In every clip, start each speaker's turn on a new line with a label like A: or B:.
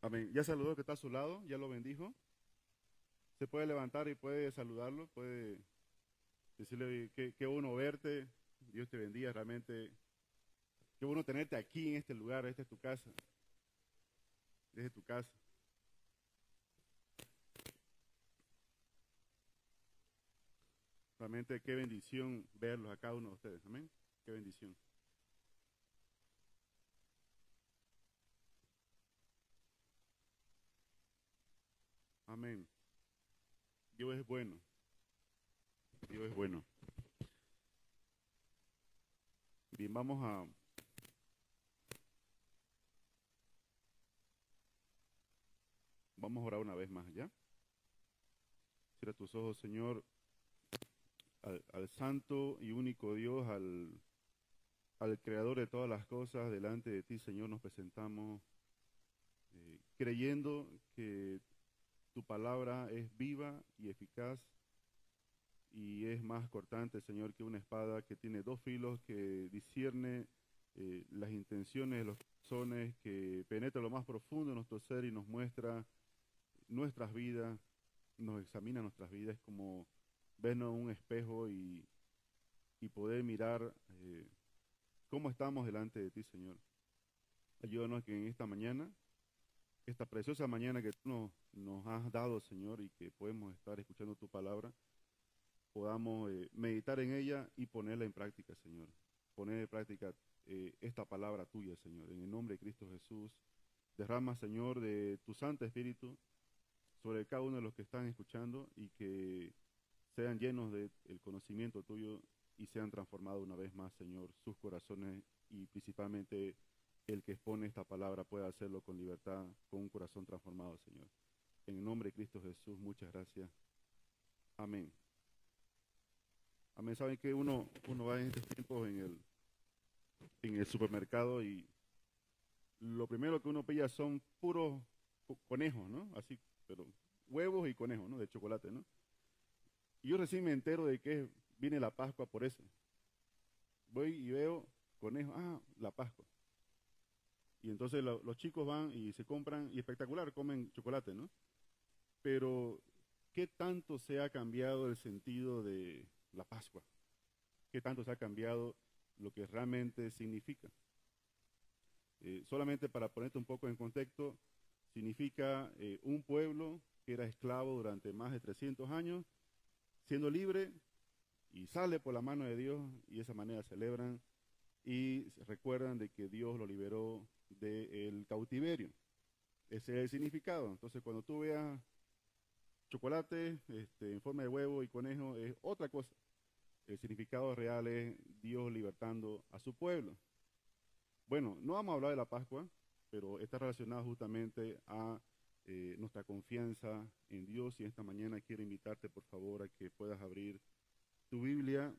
A: Amén. Ya saludó el que está a su lado, ya lo bendijo. Se puede levantar y puede saludarlo, puede decirle qué bueno verte, Dios te bendiga, realmente qué bueno tenerte aquí en este lugar, esta es tu casa, desde tu casa. Realmente qué bendición verlos a cada uno de ustedes, amén. Qué bendición. Amén. Dios es bueno, Dios es bueno. Bien, vamos a orar una vez más, ¿ya? Cierra tus ojos, Señor, al santo y único Dios, al creador de todas las cosas, delante de ti, Señor, nos presentamos creyendo que tu palabra es viva y eficaz y es más cortante, Señor, que una espada que tiene dos filos, que discierne las intenciones de los corazones, que penetra lo más profundo de nuestro ser y nos muestra nuestras vidas, nos examina nuestras vidas como vernos en un espejo y poder mirar cómo estamos delante de ti, Señor. Ayúdanos que en esta mañana, esta preciosa mañana que tú nos has dado, Señor, y que podemos estar escuchando tu palabra, podamos meditar en ella y ponerla en práctica, Señor. Poner en práctica esta palabra tuya, Señor. En el nombre de Cristo Jesús, derrama, Señor, de tu Santo Espíritu sobre cada uno de los que están escuchando y que sean llenos del conocimiento tuyo y sean transformados una vez más, Señor, sus corazones y principalmente el que expone esta palabra pueda hacerlo con libertad, con un corazón transformado, Señor. En el nombre de Cristo Jesús, muchas gracias. Amén. Amén. Saben que uno va en estos tiempos en el supermercado y lo primero que uno pilla son puros conejos, ¿no? Así, pero huevos y conejos, ¿no? De chocolate, ¿no? Y yo recién me entero de que viene la Pascua por eso. Voy y veo conejos, la Pascua. Y entonces los chicos van y se compran, y espectacular, comen chocolate, ¿no? Pero, ¿qué tanto se ha cambiado el sentido de la Pascua? ¿Qué tanto se ha cambiado lo que realmente significa? Solamente para ponerte un poco en contexto, significa un pueblo que era esclavo durante más de 300 años, siendo libre y sale por la mano de Dios y de esa manera celebran y recuerdan de que Dios lo liberó del cautiverio. Ese es el significado. Entonces, cuando tú veas chocolate en forma de huevo y conejo, es otra cosa. El significado real es Dios libertando a su pueblo. Bueno, no vamos a hablar de la Pascua, pero está relacionado justamente a nuestra confianza en Dios y esta mañana quiero invitarte por favor a que puedas abrir tu Biblia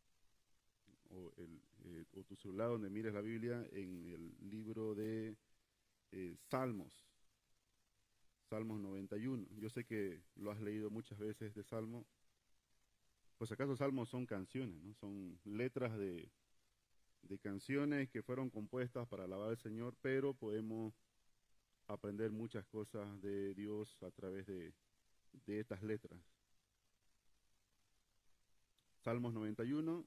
A: o tu celular donde mires la Biblia en el libro de Salmos, Salmos 91. Yo sé que lo has leído muchas veces de Salmo, pues acaso Salmos son canciones, ¿no? Son letras de canciones que fueron compuestas para alabar al Señor, pero podemos aprender muchas cosas de Dios a través de estas letras. Salmos 91.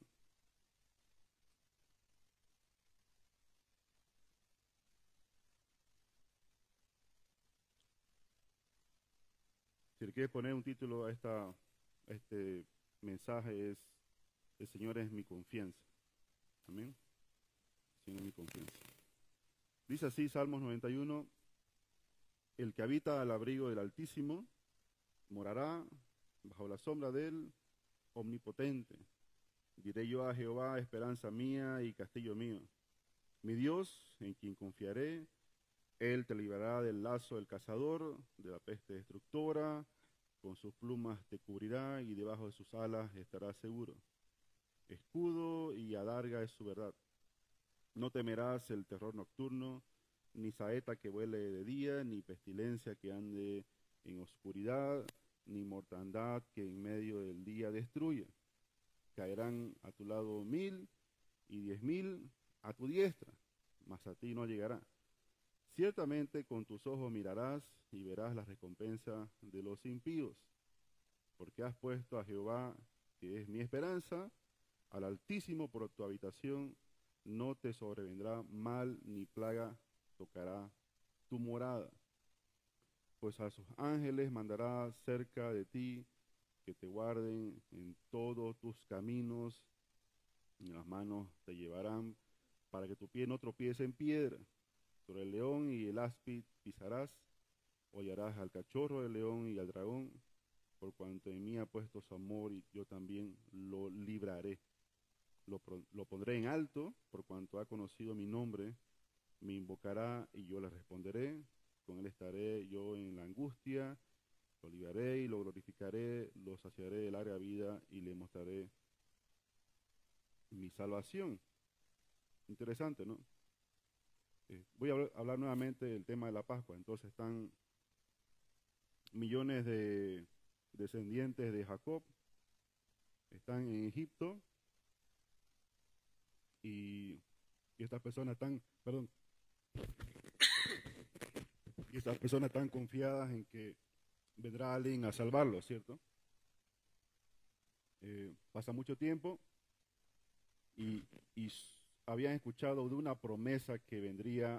A: Si le quieres poner un título a este mensaje es El Señor es mi confianza. Amén. El Señor es mi confianza. Dice así Salmos 91, el que habita al abrigo del Altísimo morará bajo la sombra del Omnipotente. Diré yo a Jehová, esperanza mía y castillo mío. Mi Dios, en quien confiaré, Él te librará del lazo del cazador, de la peste destructora, con sus plumas te cubrirá y debajo de sus alas estarás seguro. Escudo y adarga es su verdad. No temerás el terror nocturno, ni saeta que vuele de día, ni pestilencia que ande en oscuridad, ni mortandad que en medio del día destruya. Caerán a tu lado 1000 y 10.000 a tu diestra, mas a ti no llegará. Ciertamente con tus ojos mirarás y verás la recompensa de los impíos, porque has puesto a Jehová, que es mi esperanza, al Altísimo por tu habitación. No te sobrevendrá mal ni plaga tocará tu morada, pues a sus ángeles mandará cerca de ti, que te guarden en todos tus caminos, en las manos te llevarán, para que tu pie no tropiece en piedra. Sobre el león y el áspid pisarás, hollarás al cachorro del león y al dragón, por cuanto en mí ha puesto su amor, y yo también lo libraré. Lo pondré en alto, por cuanto ha conocido mi nombre, me invocará y yo le responderé. Con él estaré yo en la angustia, lo libraré y lo glorificaré, lo saciaré de larga vida y le mostraré mi salvación. Interesante, ¿no? Voy a hablar nuevamente del tema de la Pascua. Entonces están millones de descendientes de Jacob, están en Egipto y estas personas están, perdón, y estas personas están confiadas en que vendrá alguien a salvarlos, ¿cierto? Pasa mucho tiempo y, y habían escuchado de una promesa que vendría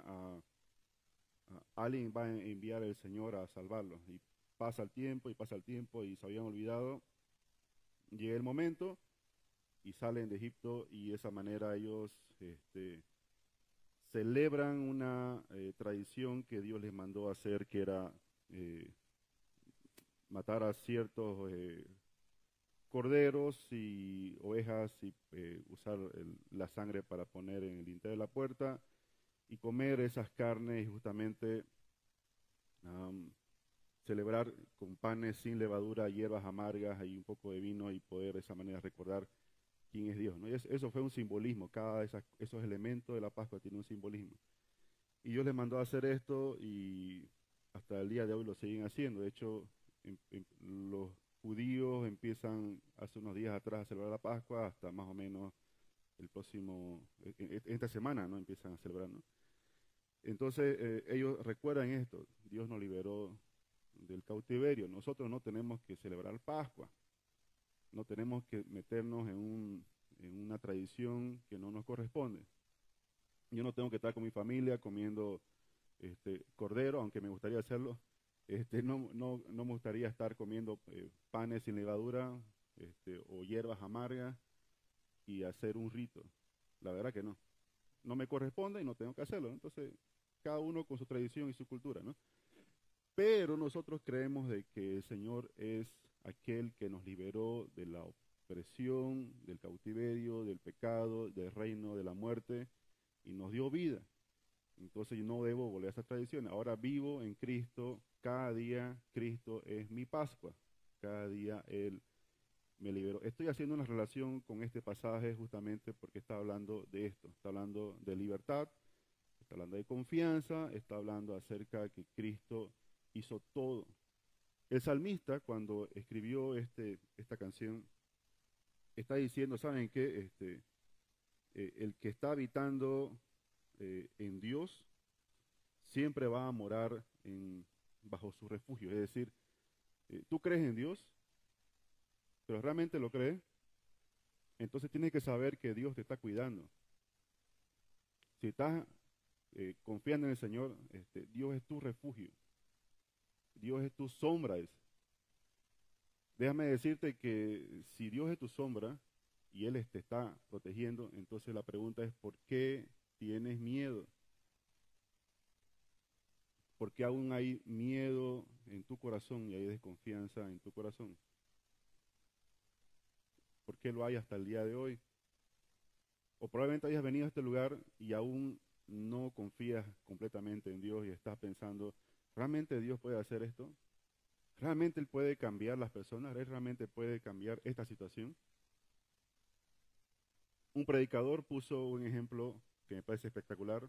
A: a alguien va a enviar el Señor a salvarlos. Y pasa el tiempo y pasa el tiempo y se habían olvidado. Llega el momento y salen de Egipto y de esa manera ellos celebran una tradición que Dios les mandó a hacer, que era eh, matar a ciertos corderos y ovejas y usar la sangre para poner en el dintel de la puerta y comer esas carnes y justamente celebrar con panes sin levadura, hierbas amargas y un poco de vino y poder de esa manera recordar quién es Dios, ¿no? Y eso fue un simbolismo, cada de esos elementos de la Pascua tiene un simbolismo. Y Dios les mandó a hacer esto y hasta el día de hoy lo siguen haciendo. De hecho, los judíos empiezan hace unos días atrás a celebrar la Pascua, hasta más o menos el próximo, esta semana, ¿no? Empiezan a celebrar, ¿no? Entonces, ellos recuerdan esto, Dios nos liberó del cautiverio. Nosotros no tenemos que celebrar Pascua, no tenemos que meternos en una tradición que no nos corresponde. Yo no tengo que estar con mi familia comiendo cordero, aunque me gustaría hacerlo. No me gustaría estar comiendo panes sin levadura o hierbas amargas y hacer un rito. La verdad que no. No me corresponde y no tengo que hacerlo. Entonces, cada uno con su tradición y su cultura, ¿no? Pero nosotros creemos de que el Señor es aquel que nos liberó de la opresión, del cautiverio, del pecado, del reino, de la muerte, y nos dio vida. Entonces yo no debo volver a esas tradiciones. Ahora vivo en Cristo, cada día Cristo es mi Pascua, cada día Él me liberó. Estoy haciendo una relación con este pasaje justamente porque está hablando de esto, está hablando de libertad, está hablando de confianza, está hablando acerca de que Cristo hizo todo. El salmista, cuando escribió esta canción, está diciendo, ¿saben qué? El que está habitando en Dios siempre va a morar bajo su refugio. Es decir, tú crees en Dios, pero realmente lo crees, entonces tienes que saber que Dios te está cuidando. Si estás confiando en el Señor, Dios es tu refugio. Dios es tu sombra. Déjame decirte que si Dios es tu sombra y Él te está protegiendo, entonces la pregunta es, ¿por qué tienes miedo? ¿Por qué aún hay miedo en tu corazón y hay desconfianza en tu corazón? ¿Por qué lo hay hasta el día de hoy? O probablemente hayas venido a este lugar y aún no confías completamente en Dios y estás pensando, ¿realmente Dios puede hacer esto? ¿Realmente Él puede cambiar las personas? ¿Él realmente puede cambiar esta situación? Un predicador puso un ejemplo que me parece espectacular.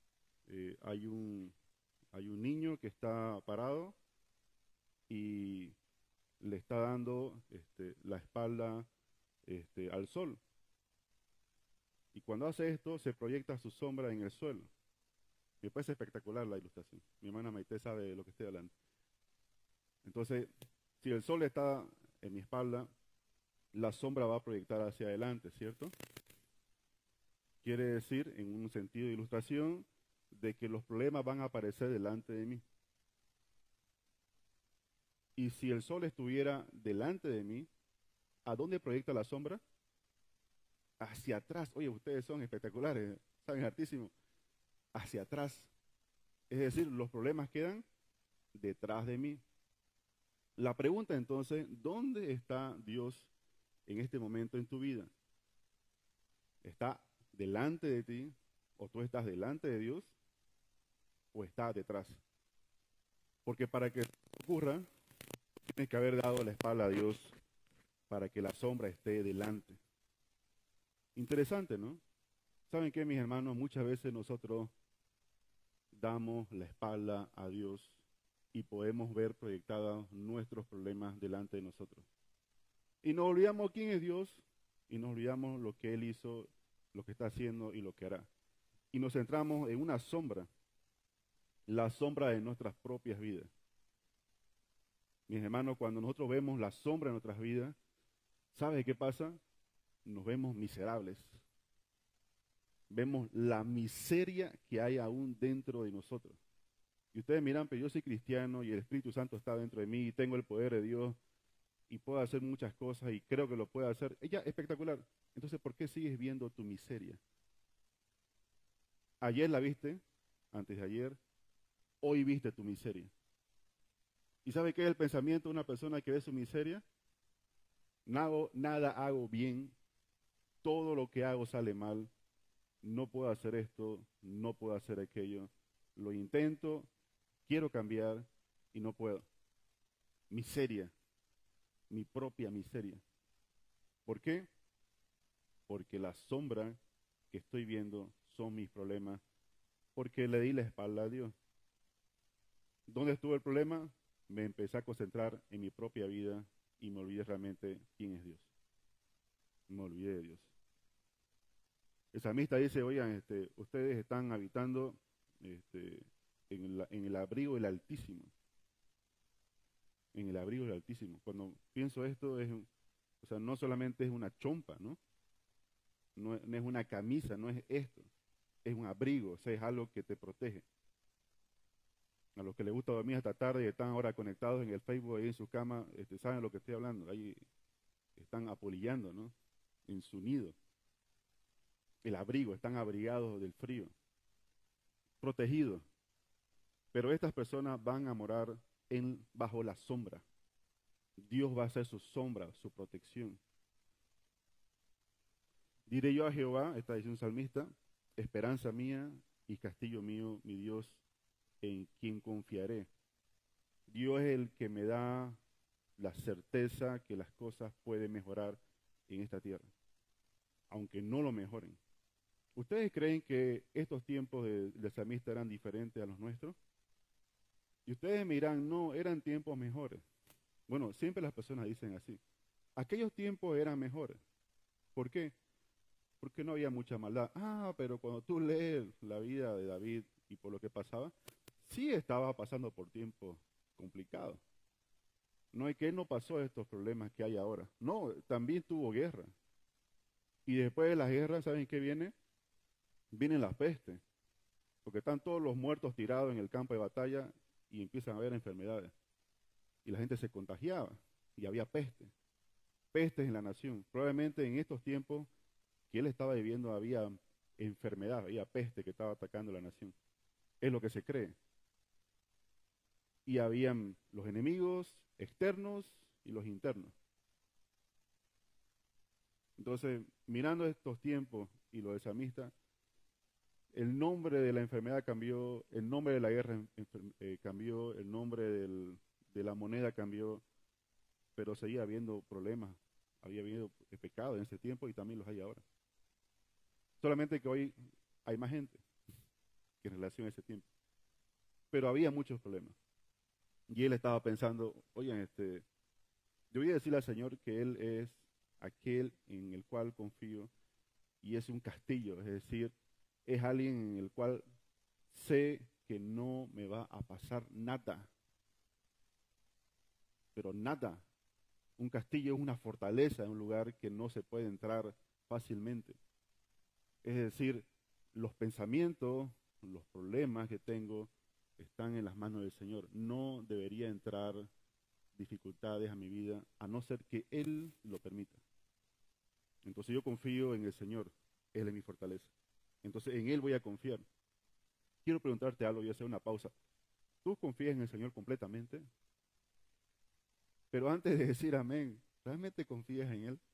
A: Hay un niño que está parado y le está dando la espalda al sol. Y cuando hace esto, se proyecta su sombra en el suelo. Me parece espectacular la ilustración. Mi hermana Maite sabe de lo que estoy hablando. Entonces, si el sol está en mi espalda, la sombra va a proyectar hacia adelante, ¿cierto? Quiere decir, en un sentido de ilustración, de que los problemas van a aparecer delante de mí. Y si el sol estuviera delante de mí, ¿a dónde proyecta la sombra? Hacia atrás. Oye, ustedes son espectaculares, saben hartísimo. Hacia atrás. Es decir, los problemas quedan detrás de mí. La pregunta entonces, ¿dónde está Dios en este momento en tu vida? ¿Está delante de ti o tú estás delante de Dios o está detrás? Porque para que ocurra, tienes que haber dado la espalda a Dios para que la sombra esté delante. Interesante, ¿no? ¿Saben qué, mis hermanos? Muchas veces nosotros damos la espalda a Dios y podemos ver proyectados nuestros problemas delante de nosotros. Y nos olvidamos quién es Dios y nos olvidamos lo que Él hizo, lo que está haciendo y lo que hará. Y nos centramos en una sombra, la sombra de nuestras propias vidas. Mis hermanos, cuando nosotros vemos la sombra de nuestras vidas, ¿sabe qué pasa? Nos vemos miserables. Vemos la miseria que hay aún dentro de nosotros. Y ustedes miran, pero yo soy cristiano y el Espíritu Santo está dentro de mí y tengo el poder de Dios y puedo hacer muchas cosas y creo que lo puedo hacer. Ella es espectacular. Entonces, ¿por qué sigues viendo tu miseria? Ayer la viste, antes de ayer, hoy viste tu miseria. ¿Y sabe qué es el pensamiento de una persona que ve su miseria? Nada hago bien, todo lo que hago sale mal, no puedo hacer esto, no puedo hacer aquello, lo intento, quiero cambiar y no puedo. Miseria, mi propia miseria. ¿Por qué? Porque la sombra que estoy viendo son mis problemas, porque le di la espalda a Dios. ¿Dónde estuvo el problema? Me empecé a concentrar en mi propia vida y me olvidé realmente quién es Dios. Me olvidé de Dios. El salmista dice, oigan, ustedes están habitando en el abrigo del Altísimo. En el abrigo del Altísimo. Cuando pienso esto, o sea, no solamente es una chompa, ¿no? No es una camisa, no es esto. Es un abrigo, o sea, es algo que te protege. A los que les gusta dormir hasta tarde y están ahora conectados en el Facebook ahí en su cama, saben lo que estoy hablando. Ahí están apolillando, ¿no? En su nido. El abrigo, están abrigados del frío, protegidos. Pero estas personas van a morar bajo la sombra. Dios va a ser su sombra, su protección. Diré yo a Jehová, está diciendo un salmista, esperanza mía y castillo mío, mi Dios, en quien confiaré. Dios es el que me da la certeza que las cosas pueden mejorar en esta tierra, aunque no lo mejoren. ¿Ustedes creen que estos tiempos del salmista eran diferentes a los nuestros? Y ustedes me dirán, no, eran tiempos mejores. Bueno, siempre las personas dicen así. Aquellos tiempos eran mejores. ¿Por qué? Porque no había mucha maldad. Ah, pero cuando tú lees la vida de David y por lo que pasaba, sí estaba pasando por tiempos complicados. No es que él no pasó estos problemas que hay ahora. No, también tuvo guerra. Y después de las guerras, ¿saben qué viene? Vienen las pestes. Porque están todos los muertos tirados en el campo de batalla y empiezan a haber enfermedades. Y la gente se contagiaba y había peste. Pestes en la nación. Probablemente en estos tiempos que él estaba viviendo había enfermedad, había peste que estaba atacando la nación. Es lo que se cree. Y habían los enemigos externos y los internos. Entonces, mirando estos tiempos y lo de salmista, el nombre de la enfermedad cambió, el nombre de la guerra cambió, el nombre de la moneda cambió, pero seguía habiendo problemas, había habido pecado en ese tiempo y también los hay ahora. Solamente que hoy hay más gente que en relación a ese tiempo. Pero había muchos problemas. Y él estaba pensando, oigan, yo voy a decirle al Señor que Él es aquel en el cual confío y es un castillo, es decir, es alguien en el cual sé que no me va a pasar nada, pero nada. Un castillo es una fortaleza, es un lugar que no se puede entrar fácilmente. Es decir, los pensamientos, los problemas que tengo están en las manos del Señor. No debería entrar dificultades a mi vida, a no ser que Él lo permita. Entonces yo confío en el Señor, Él es mi fortaleza. Entonces en Él voy a confiar. Quiero preguntarte algo y hacer una pausa. ¿Tú confías en el Señor completamente? Pero antes de decir amén, ¿realmente confías en Él?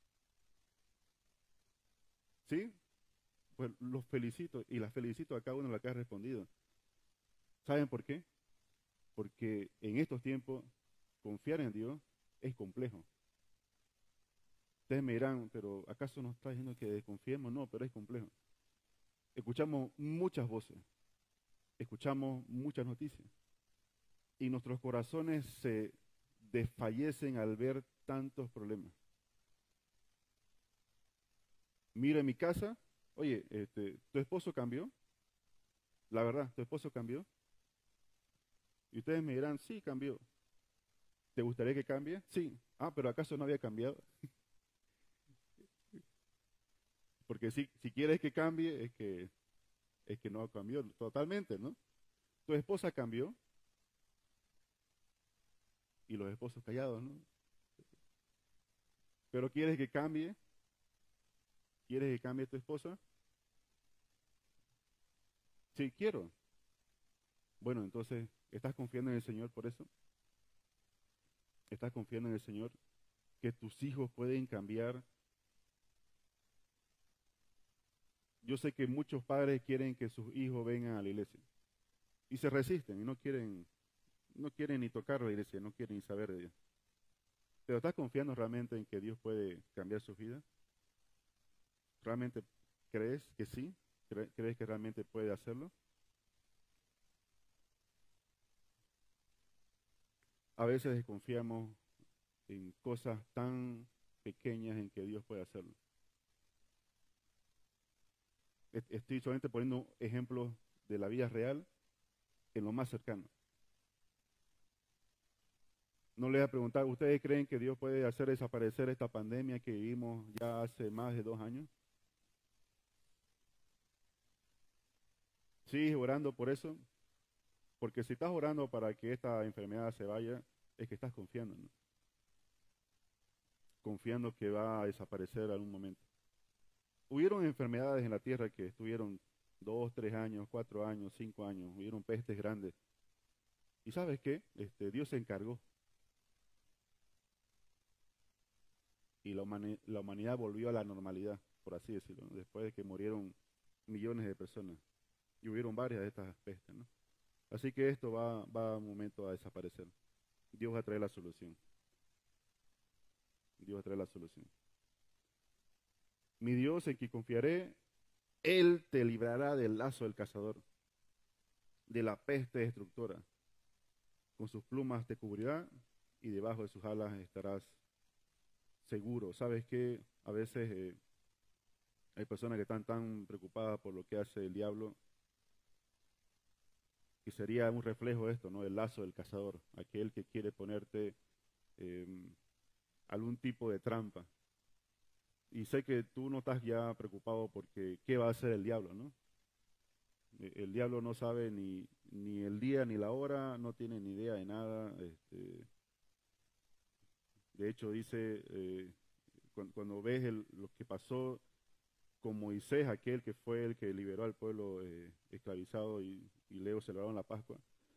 A: ¿Sí? Pues los felicito y las felicito a cada uno de los que ha respondido. ¿Saben por qué? Porque en estos tiempos confiar en Dios es complejo. Ustedes me dirán, pero ¿acaso nos está diciendo que desconfiemos? No, pero es complejo. Escuchamos muchas voces, escuchamos muchas noticias y nuestros corazones se desfallecen al ver tantos problemas. Mira en mi casa, oye, ¿tu esposo cambió? La verdad, ¿tu esposo cambió? Y ustedes me dirán, sí, cambió. ¿Te gustaría que cambie? Sí. Ah, pero ¿acaso no había cambiado? Porque si quieres que cambie, es que no cambió totalmente, ¿no? Tu esposa cambió y los esposos callados, ¿no? Pero ¿quieres que cambie? ¿Quieres que cambie tu esposa? Sí, quiero. Bueno, entonces, ¿estás confiando en el Señor por eso? ¿Estás confiando en el Señor que tus hijos pueden cambiar? Yo sé que muchos padres quieren que sus hijos vengan a la iglesia y se resisten y no quieren ni tocar la iglesia, no quieren ni saber de Dios. Pero ¿estás confiando realmente en que Dios puede cambiar sus vidas? ¿Realmente crees que sí? ¿Crees que realmente puede hacerlo? A veces desconfiamos en cosas tan pequeñas en que Dios puede hacerlo. Estoy solamente poniendo ejemplos de la vida real en lo más cercano. No les voy a preguntar, ¿ustedes creen que Dios puede hacer desaparecer esta pandemia que vivimos ya hace más de 2 años? ¿Sigues orando por eso? Porque si estás orando para que esta enfermedad se vaya, es que estás confiando, ¿no? Confiando que va a desaparecer en algún momento. Hubieron enfermedades en la tierra que estuvieron 2, 3 años, 4 años, 5 años. Hubieron pestes grandes. ¿Y sabes qué? Dios se encargó y la humanidad volvió a la normalidad, por así decirlo, ¿no? Después de que murieron millones de personas. Y hubieron varias de estas pestes, ¿no? Así que esto va un momento a desaparecer. Dios va a traer la solución. Dios va a traer la solución. Mi Dios en quien confiaré, Él te librará del lazo del cazador, de la peste destructora. Con sus plumas te cubrirá y debajo de sus alas estarás seguro. ¿Sabes qué? A veces hay personas que están tan preocupadas por lo que hace el diablo, que sería un reflejo de esto, ¿no? El lazo del cazador, aquel que quiere ponerte em, algún tipo de trampa. Y sé que tú no estás ya preocupado porque qué va a hacer el diablo, ¿no? El diablo no sabe ni el día ni la hora, no tiene ni idea de nada. De hecho, dice, cuando ves lo que pasó con Moisés, aquel que fue el que liberó al pueblo esclavizado y luego celebraron la Pascua,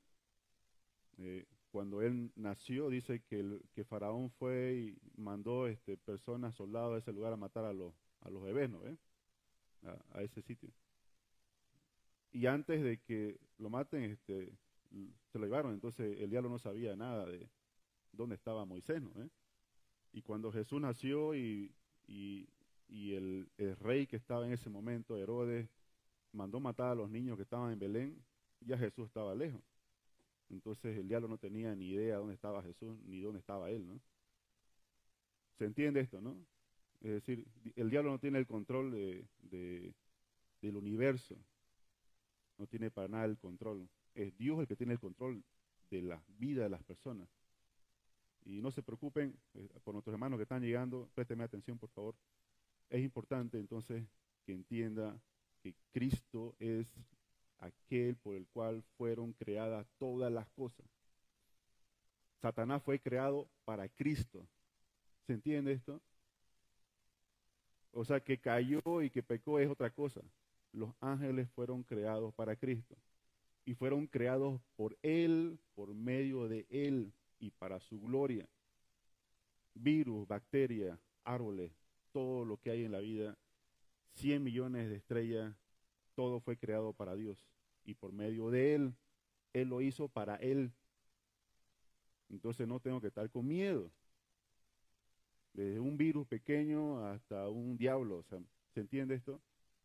A: cuando él nació, dice que Faraón fue y mandó personas, soldados a ese lugar a matar a los bebés, ¿no? A ese sitio. Y antes de que lo maten, se lo llevaron. Entonces el diablo no sabía nada de dónde estaba Moisés, ¿no? Y cuando Jesús nació y, y el rey que estaba en ese momento, Herodes, mandó matar a los niños que estaban en Belén, ya Jesús estaba lejos. Entonces el diablo no tenía ni idea dónde estaba Jesús ni dónde estaba él, ¿no? ¿Se entiende esto, no? Es decir, el diablo no tiene el control del universo. no tiene para nada el control. Es Dios el que tiene el control de la vida de las personas. Y no se preocupen por nuestros hermanos que están llegando, présteme atención, por favor. Es importante entonces que entienda que Cristo es aquel por el cual fueron creadas todas las cosas. Satanás fue creado para Cristo. ¿Se entiende esto? O sea, que cayó y que pecó es otra cosa. Los ángeles fueron creados para Cristo y fueron creados por Él, por medio de Él y para su gloria. Virus, bacterias, árboles, todo lo que hay en la vida, 100 millones de estrellas, todo fue creado para Dios y por medio de Él. Él lo hizo para Él. Entonces no tengo que estar con miedo. Desde un virus pequeño hasta un diablo, o sea, ¿se entiende esto?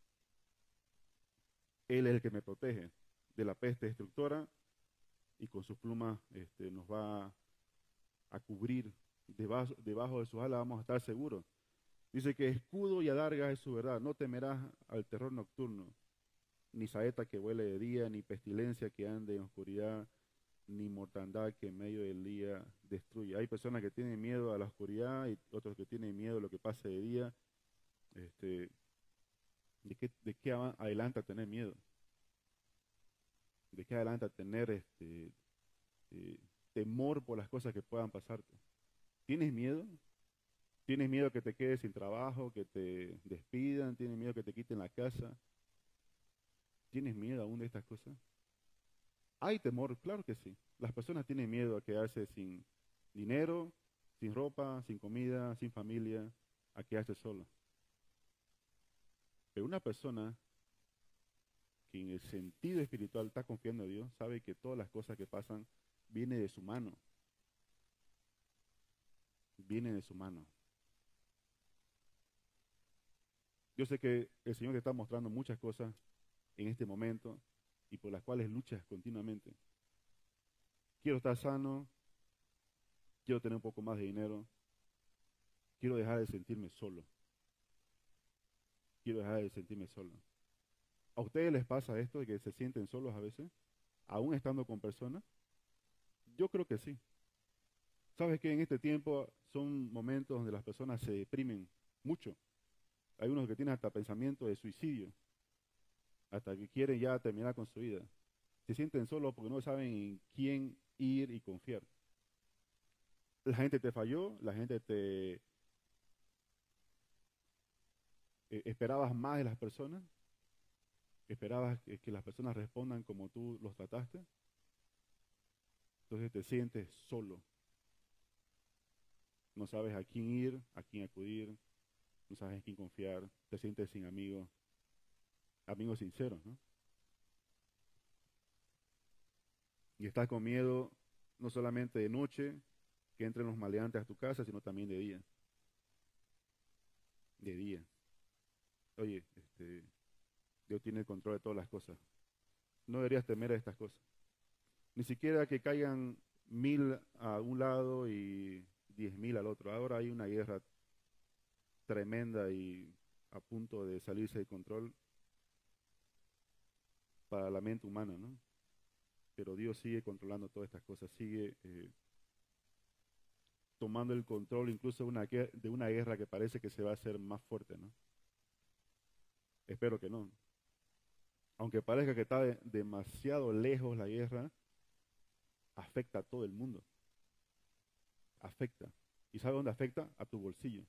A: Él es el que me protege de la peste destructora y con sus plumas nos va a cubrir. Debajo de sus alas vamos a estar seguros. Dice que escudo y adarga es su verdad. No temerás al terror nocturno, ni saeta que vuele de día, ni pestilencia que ande en oscuridad, ni mortandad que en medio del día destruye. Hay personas que tienen miedo a la oscuridad y otros que tienen miedo a lo que pase de día. ¿De qué adelanta tener miedo? ¿De qué adelanta tener temor por las cosas que puedan pasarte? ¿Tienes miedo? ¿Tienes miedo que te quedes sin trabajo, que te despidan? ¿Tienes miedo que te quiten la casa? ¿Tienes miedo aún de estas cosas? Hay temor, claro que sí. Las personas tienen miedo a quedarse sin dinero, sin ropa, sin comida, sin familia, a quedarse solo. Pero una persona que en el sentido espiritual está confiando en Dios, sabe que todas las cosas que pasan vienen de su mano. Vienen de su mano. Yo sé que el Señor te está mostrando muchas cosas en este momento y por las cuales luchas continuamente. Quiero estar sano, quiero tener un poco más de dinero, quiero dejar de sentirme solo. Quiero dejar de sentirme solo. ¿A ustedes les pasa esto de que se sienten solos a veces, aún estando con personas? Yo creo que sí. ¿Sabes que en este tiempo son momentos donde las personas se deprimen mucho? Hay unos que tienen hasta pensamiento de suicidio, hasta que quieren ya terminar con su vida. Se sienten solos porque no saben en quién ir y confiar. La gente te falló, la gente te esperabas más de las personas, esperabas que las personas respondan como tú los trataste, entonces te sientes solo. No sabes a quién ir, a quién acudir, no sabes en quién confiar, te sientes sin amigos, amigos sinceros, ¿no? Y estás con miedo no solamente de noche, que entren los maleantes a tu casa, sino también de día. De día. Oye, Dios tiene el control de todas las cosas. No deberías temer a estas cosas. Ni siquiera que caigan 1000 a un lado y 10.000 al otro. Ahora hay una guerra tremenda y a punto de salirse de control para la mente humana, ¿no? Pero Dios sigue controlando todas estas cosas, sigue tomando el control incluso de una guerra que parece que se va a hacer más fuerte, ¿no? Espero que no. Aunque parezca que está demasiado lejos la guerra, afecta a todo el mundo. Afecta. ¿Y sabe dónde afecta? A tu bolsillo.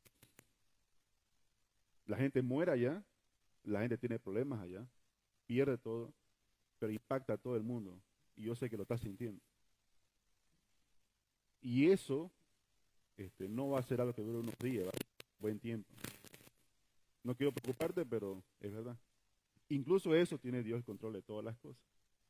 A: La gente muere allá, la gente tiene problemas allá, pierde todo, pero impacta a todo el mundo. Y yo sé que lo estás sintiendo. Y eso no va a ser algo que dure unos días, ¿va? Buen tiempo. No quiero preocuparte, pero es verdad. Incluso eso tiene Dios el control de todas las cosas.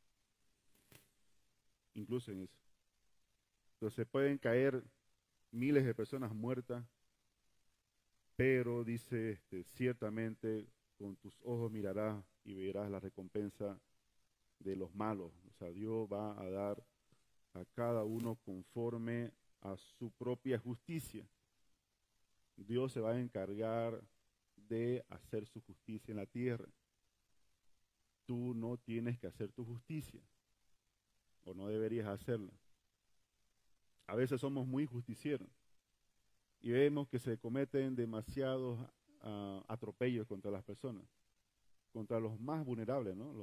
A: Incluso en eso. Entonces pueden caer miles de personas muertas, pero dice, ciertamente con tus ojos mirarás y verás la recompensa de los malos. O sea, Dios va a dar a cada uno conforme a su propia justicia. Dios se va a encargar de hacer su justicia en la tierra. tú no tienes que hacer tu justicia, o no deberías hacerla. A veces somos muy justicieros y vemos que se cometen demasiados atropellos contra las personas, contra los más vulnerables, ¿no?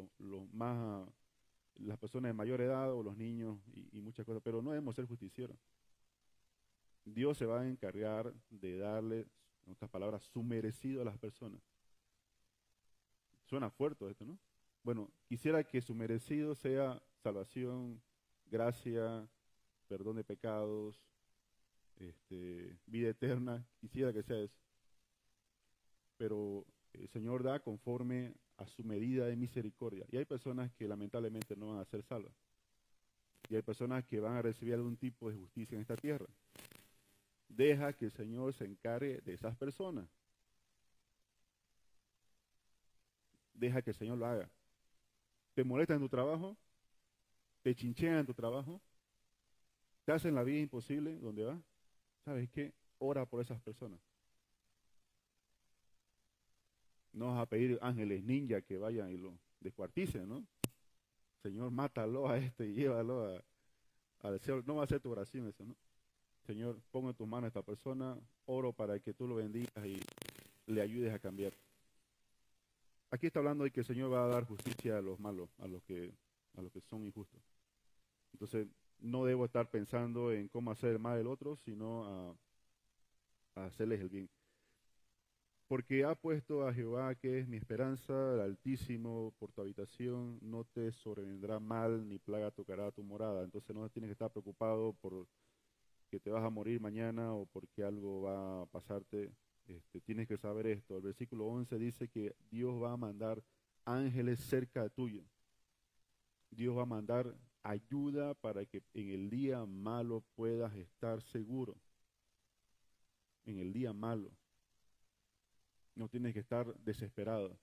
A: Las personas de mayor edad o los niños y muchas cosas, pero no debemos ser justicieros. Dios se va a encargar de darle, en otras palabras, su merecido a las personas. Suena fuerte esto, ¿no? Bueno, quisiera que su merecido sea salvación, gracia, perdón de pecados, vida eterna. Quisiera que sea eso. Pero el Señor da conforme a su medida de misericordia. Y hay personas que lamentablemente no van a ser salvas. Y hay personas que van a recibir algún tipo de justicia en esta tierra. Deja que el Señor se encargue de esas personas. Deja que el Señor lo haga. ¿Te molesta en tu trabajo? ¿Te chinchean en tu trabajo? ¿Te hacen la vida imposible donde vas? ¿Sabes qué? Ora por esas personas. No vas a pedir ángeles ninja que vayan y lo descuarticen, ¿no? Señor, mátalo a este y llévalo al cielo. No va a ser tu oración eso, ¿no? Señor, pongo en tus manos a esta persona, oro para que tú lo bendigas y le ayudes a cambiar. Aquí está hablando de que el Señor va a dar justicia a los malos, a los que son injustos. Entonces, no debo estar pensando en cómo hacer el mal del otro, sino a hacerles el bien. Porque ha puesto a Jehová, que es mi esperanza, el Altísimo, por tu habitación, no te sobrevendrá mal, ni plaga tocará tu morada. Entonces no tienes que estar preocupado por que te vas a morir mañana o porque algo va a pasarte. Tienes que saber esto. El versículo 11 dice que Dios va a mandar ángeles cerca tuyo. Dios va a mandar ayuda para que en el día malo puedas estar seguro. En el día malo. No tienes que estar desesperado.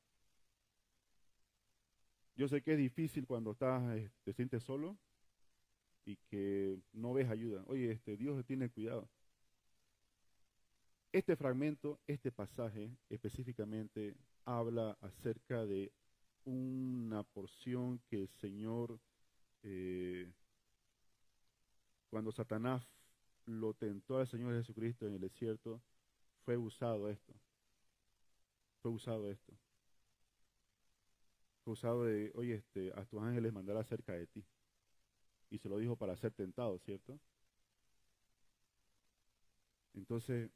A: Yo sé que es difícil cuando te sientes solo y que no ves ayuda. Oye, Dios tiene cuidado. Este fragmento, este pasaje específicamente habla acerca de una porción que el Señor, cuando Satanás lo tentó al Señor Jesucristo en el desierto, fue usado esto. Fue usado esto. Fue usado de, oye, a tus ángeles mandará cerca de ti. Y se lo dijo para ser tentado, ¿cierto? Entonces,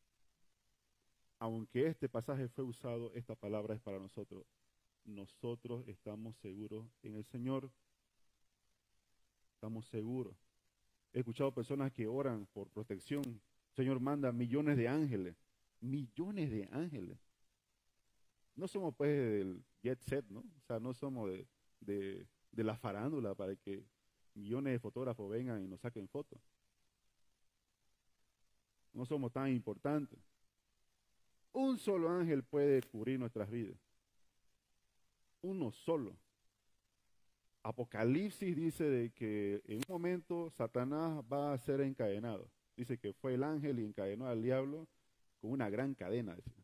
A: aunque este pasaje fue usado, esta palabra es para nosotros. Nosotros estamos seguros en el Señor. Estamos seguros. He escuchado personas que oran por protección. El Señor manda millones de ángeles. Millones de ángeles. No somos pues del jet set, ¿no? O sea, no somos de la farándula para que millones de fotógrafos vengan y nos saquen fotos. No somos tan importantes. Un solo ángel puede cubrir nuestras vidas. Uno solo. Apocalipsis dice de que en un momento Satanás va a ser encadenado. Dice que fue el ángel y encadenó al diablo con una gran cadena. Dice.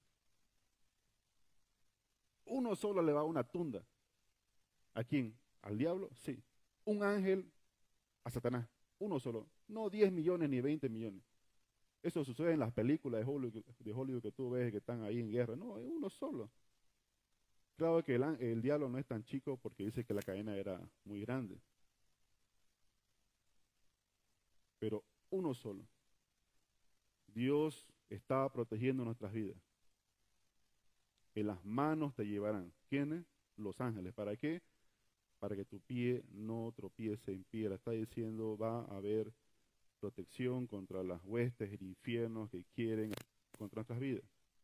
A: Uno solo le va a una tunda. ¿A quién? ¿Al diablo? Sí. Un ángel a Satanás. Uno solo. No 10 millones ni 20 millones. Eso sucede en las películas de Hollywood que tú ves que están ahí en guerra. No, es uno solo. Claro que el diablo no es tan chico porque dice que la cadena era muy grande. Pero uno solo. Dios está protegiendo nuestras vidas. En las manos te llevarán. ¿Quiénes? Los ángeles. ¿Para qué? Para que tu pie no tropiece en piedra. Está diciendo, va a haber protección contra las huestes del infierno que quieren contra nuestras vidas.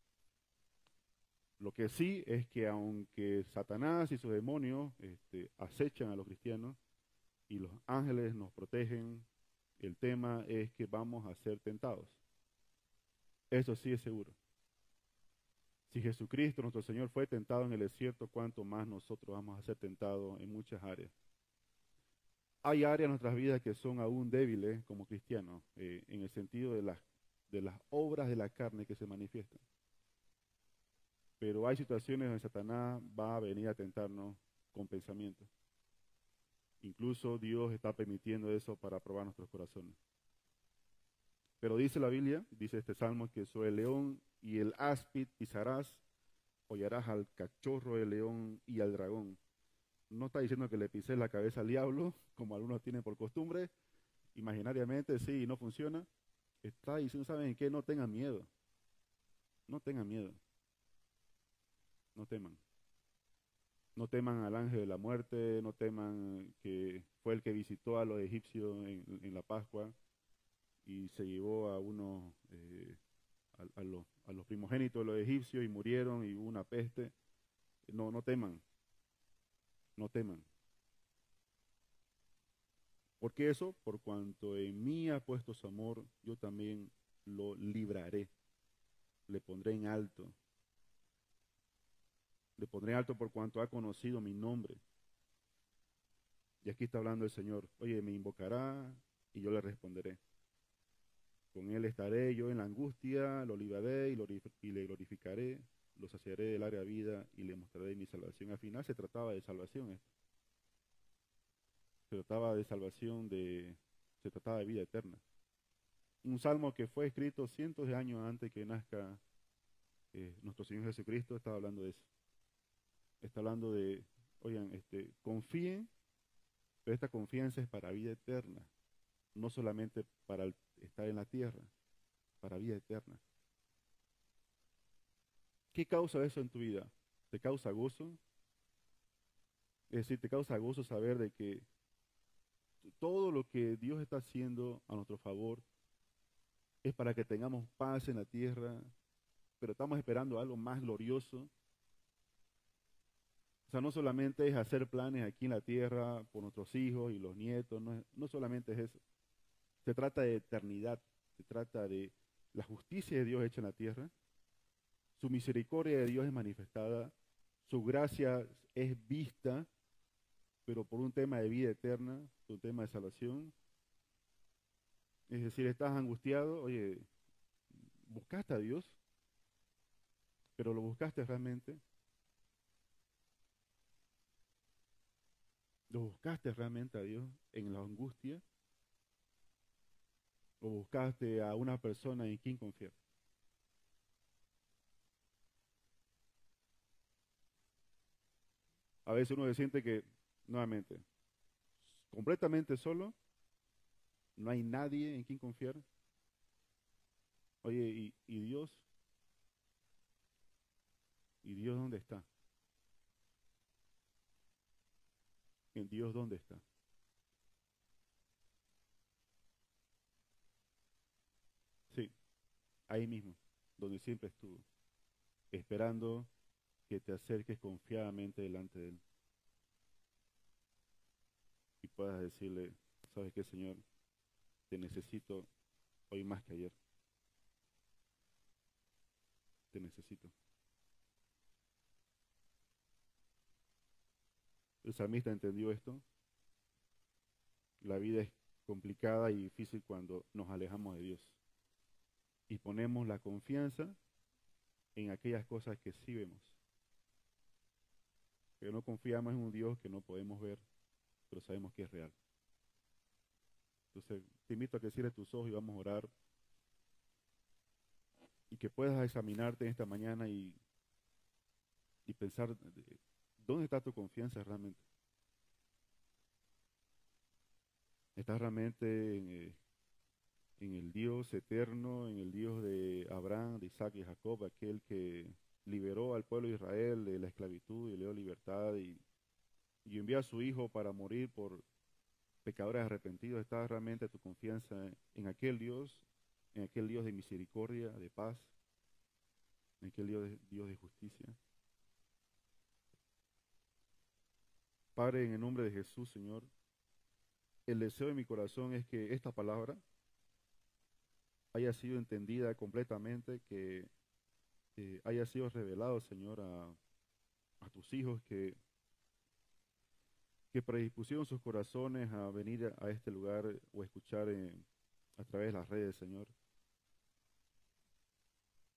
A: Lo que sí es que aunque Satanás y sus demonios acechan a los cristianos y los ángeles nos protegen, el tema es que vamos a ser tentados. Eso sí es seguro. Si Jesucristo, nuestro Señor, fue tentado en el desierto, ¿cuánto más nosotros vamos a ser tentados en muchas áreas? Hay áreas en nuestras vidas que son aún débiles como cristianos, en el sentido de las obras de la carne que se manifiestan. pero hay situaciones donde Satanás va a venir a tentarnos con pensamientos. Incluso Dios está permitiendo eso para probar nuestros corazones. Pero dice la Biblia, dice este salmo, que sobre el león y el áspid pisarás, hollarás al cachorro del león y al dragón. No está diciendo que le pises la cabeza al diablo, como algunos tienen por costumbre, imaginariamente sí, y no funciona. Está diciendo, ¿saben qué? No tengan miedo. No tengan miedo. No teman. No teman al ángel de la muerte, no teman que fue el que visitó a los egipcios en la Pascua y se llevó a unos, a los primogénitos de los egipcios y murieron y hubo una peste. No, no teman, no teman. ¿Por qué eso? Por cuanto en mí ha puesto su amor, yo también lo libraré, le pondré en alto. Le pondré alto por cuanto ha conocido mi nombre. Y aquí está hablando el Señor. Oye, me invocará y yo le responderé. Con él estaré yo en la angustia, lo libraré y le glorificaré, lo saciaré del área vida y le mostraré mi salvación. Al final se trataba de salvación esto. Se trataba de salvación, se trataba de vida eterna. Un salmo que fue escrito cientos de años antes que nazca nuestro Señor Jesucristo, estaba hablando de eso. Está hablando de, oigan, confíen, pero esta confianza es para vida eterna, no solamente para estar en la tierra, para vida eterna. ¿Qué causa eso en tu vida? ¿Te causa gozo? Es decir, te causa gozo saber de que todo lo que Dios está haciendo a nuestro favor es para que tengamos paz en la tierra, pero estamos esperando algo más glorioso. O sea, no solamente es hacer planes aquí en la tierra por nuestros hijos y los nietos, no solamente es eso. Se trata de eternidad, se trata de la justicia de Dios hecha en la tierra, su misericordia de Dios es manifestada, su gracia es vista, pero por un tema de vida eterna, por un tema de salvación. Es decir, estás angustiado, oye, buscaste a Dios, pero lo buscaste realmente, lo buscaste realmente a Dios en la angustia, o buscaste a una persona en quien confiar. A veces uno se siente que, nuevamente, completamente solo, no hay nadie en quien confiar. Oye, ¿y Dios? ¿Y Dios dónde está? ¿En Dios dónde está? Sí, ahí mismo, donde siempre estuvo, esperando que te acerques confiadamente delante de Él y puedas decirle, ¿sabes qué, Señor? Te necesito hoy más que ayer, te necesito. El salmista entendió esto. La vida es complicada y difícil cuando nos alejamos de Dios y ponemos la confianza en aquellas cosas que sí vemos. Pero no confiamos en un Dios que no podemos ver, pero sabemos que es real. Entonces, te invito a que cierres tus ojos y vamos a orar y que puedas examinarte esta mañana y pensar, ¿dónde está tu confianza realmente? ¿Estás realmente en el Dios eterno, en el Dios de Abraham, de Isaac y Jacob, aquel que liberó al pueblo de Israel de la esclavitud y le dio libertad y envió a su Hijo para morir por pecadores arrepentidos? ¿Estás realmente tu confianza en aquel Dios de misericordia, de paz, en aquel Dios de justicia? Padre, en el nombre de Jesús, Señor, el deseo de mi corazón es que esta palabra haya sido entendida completamente, que haya sido revelado, Señor, a tus hijos que predispusieron sus corazones a venir a este lugar o a escuchar a través de las redes, Señor.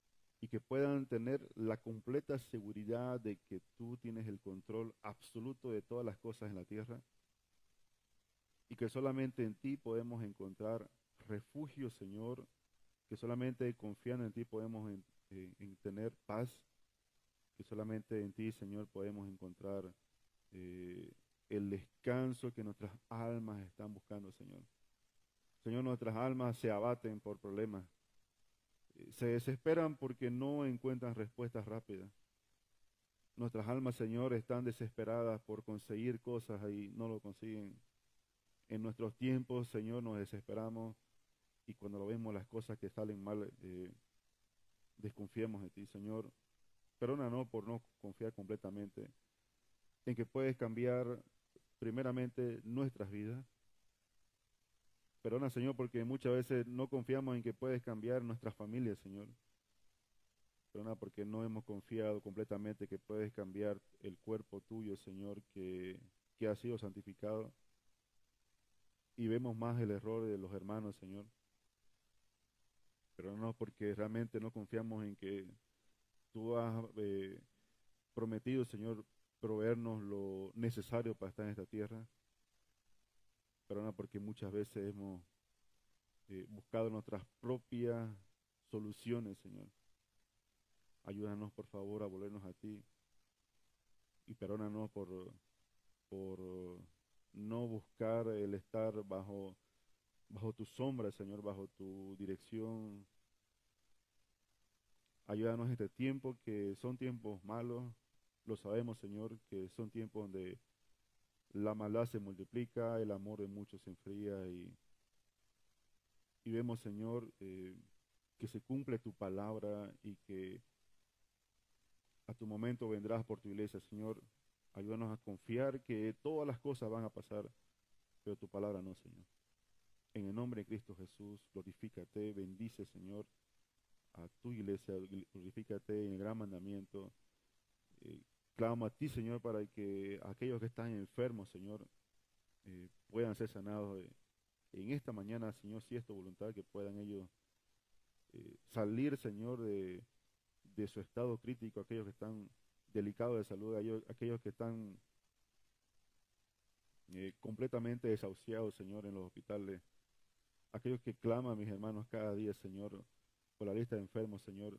A: y que puedan tener la completa seguridad de que tú tienes el control absoluto de todas las cosas en la tierra y que solamente en ti podemos encontrar refugio, Señor, que solamente confiando en ti podemos en tener paz, que solamente en ti, Señor, podemos encontrar eh, el descanso que nuestras almas están buscando, Señor. Señor, nuestras almas se abaten por problemas, se desesperan porque no encuentran respuestas rápidas. Nuestras almas, Señor, están desesperadas por conseguir cosas y no lo consiguen. En nuestros tiempos, Señor, nos desesperamos y cuando lo vemos las cosas que salen mal, desconfiamos de ti, Señor. Perdónanos por no confiar completamente en que puedes cambiar primeramente nuestras vidas. Perdona, Señor, porque muchas veces no confiamos en que puedes cambiar nuestras familias, Señor. Perdona porque no hemos confiado completamente que puedes cambiar el cuerpo tuyo, Señor, que ha sido santificado. Y vemos más el error de los hermanos, Señor. Pero no porque realmente no confiamos en que tú has prometido, Señor, proveernos lo necesario para estar en esta tierra. Perdona porque muchas veces hemos buscado nuestras propias soluciones, Señor. Ayúdanos, por favor, a volvernos a ti y perdónanos por no buscar el estar bajo tu sombra, Señor, bajo tu dirección. Ayúdanos en este tiempo, que son tiempos malos, lo sabemos, Señor, que son tiempos donde la maldad se multiplica, el amor de muchos se enfría y vemos, Señor, que se cumple tu palabra y que a tu momento vendrás por tu iglesia, Señor. Ayúdanos a confiar que todas las cosas van a pasar, pero tu palabra no, Señor. En el nombre de Cristo Jesús, glorifícate, bendice, Señor, a tu iglesia, glorifícate en el gran mandamiento. Eh, Clamo a ti, Señor, para que aquellos que están enfermos, Señor, puedan ser sanados en esta mañana, Señor, si es tu voluntad, que puedan ellos salir, Señor, de su estado crítico, aquellos que están delicados de salud, aquellos que están completamente desahuciados, Señor, en los hospitales, aquellos que claman, mis hermanos, cada día, Señor, por la lista de enfermos, Señor,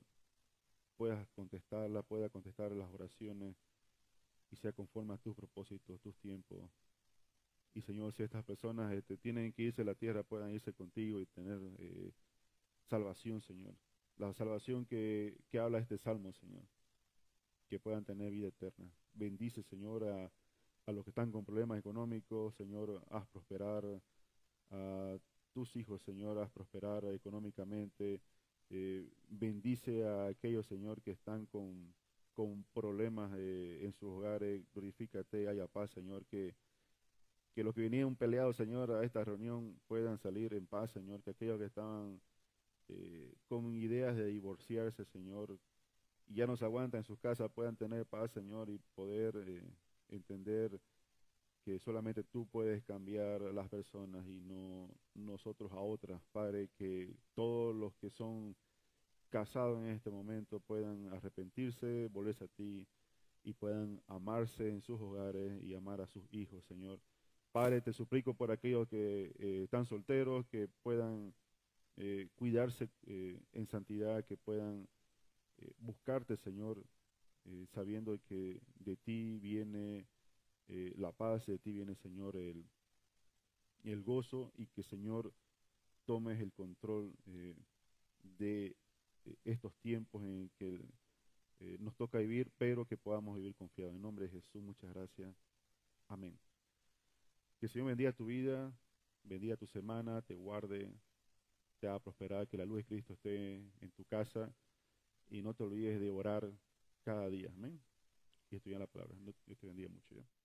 A: pueda contestar las oraciones y sea conforme a tus propósitos, tus tiempos. Y Señor, si estas personas tienen que irse a la tierra, puedan irse contigo y tener salvación, Señor. La salvación que habla este salmo, Señor. Que puedan tener vida eterna. Bendice, Señor, a los que están con problemas económicos, Señor, haz prosperar a tus hijos, Señor, haz prosperar económicamente. Bendice a aquellos, Señor, que están con problemas en sus hogares. Glorifícate, haya paz, Señor, que los que vinieron peleados, Señor, a esta reunión puedan salir en paz, Señor, que aquellos que estaban con ideas de divorciarse, Señor, y ya no se aguantan en sus casas, puedan tener paz, Señor, y poder entender que solamente tú puedes cambiar a las personas y no nosotros a otras. Padre, que todos los que son casados en este momento puedan arrepentirse, volverse a ti y puedan amarse en sus hogares y amar a sus hijos, Señor. Padre, te suplico por aquellos que están solteros, que puedan cuidarse en santidad, que puedan buscarte, Señor, sabiendo que de ti viene la paz, de ti viene, Señor, el gozo y que, Señor, tomes el control de estos tiempos en que nos toca vivir, pero que podamos vivir confiados. En nombre de Jesús, muchas gracias. Amén. Que el Señor bendiga tu vida, bendiga tu semana, te guarde, te haga prosperar, que la luz de Cristo esté en tu casa y no te olvides de orar cada día. Amén. Y estudiar la palabra. Dios te bendiga mucho. ¿Ya?